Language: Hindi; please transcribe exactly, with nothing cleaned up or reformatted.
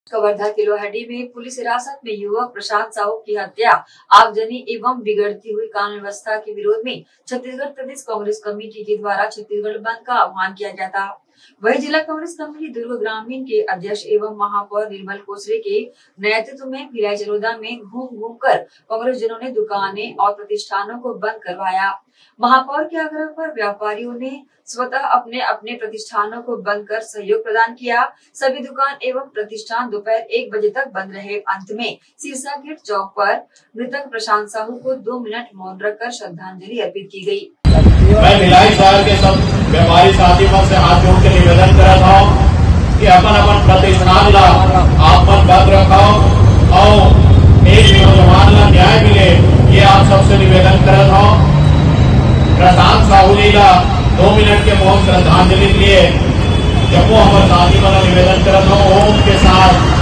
कवर्धा के लोहाडी में पुलिस हिरासत में युवक प्रशांत साहू की हत्या आगजनी एवं बिगड़ती हुई कानून व्यवस्था के विरोध में छत्तीसगढ़ प्रदेश कांग्रेस कमेटी के द्वारा छत्तीसगढ़ बंद का आह्वान किया गया था। वही जिला कांग्रेस कमेटी दुर्ग ग्रामीण के अध्यक्ष एवं महापौर निर्मल कोसरे के नेतृत्व में भिलाई चरोदा में घूम घूम कर कांग्रेस जनों ने दुकानें और प्रतिष्ठानों को बंद करवाया। महापौर के आग्रह पर व्यापारियों ने स्वतः अपने अपने प्रतिष्ठानों को बंद कर सहयोग प्रदान किया। सभी दुकान एवं प्रतिष्ठान दोपहर एक बजे तक बंद रहे। अंत में सिरसा गेट चौक पर मृतक प्रशांत साहू को दो मिनट मौन रखकर श्रद्धांजलि अर्पित की गई। मैं भिलाई शहर के सब व्यापारी साथी से हाथ जोड़ के निवेदन करता हूँ कि अपन अपन प्रतिष्ठान ला आप मन बंद रखो और एक नौजवान ला न्याय मिले, ये आप सबसे निवेदन करता हूँ। प्रशांत साहू जी ला दो मिनट के मौन श्रद्धांजलि के लिए जब वो हमारे साथी मन निवेदन करता हूँ ओम के साथ